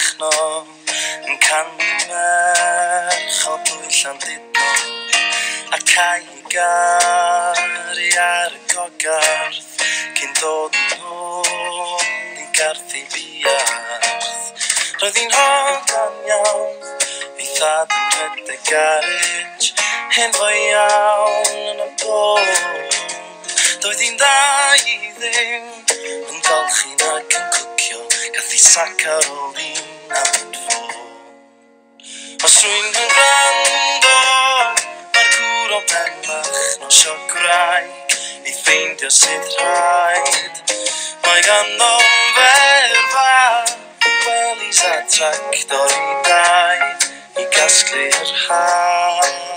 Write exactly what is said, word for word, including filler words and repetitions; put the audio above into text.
machno yn canu merch o dwy Llandudno a cael ei gari ar y gogarth cyn dod yn ôl i garthu biarth. Roedd hi'n hogan iawn, ei thad yn rhedeg garej, hen fo iawn yn y bôn. Doedd hi'n dda i ddim, yn golchi'n ac yn cwcio, gath ei sac ar ôl un am ffôn. Os rwy'n yn gwrando, mae'r gŵr o ben machno sio gwraig, ei ffeindio sydd rhaid. Mae ganddo ferfa, welis a tractor i dau, i gasglu'r haf.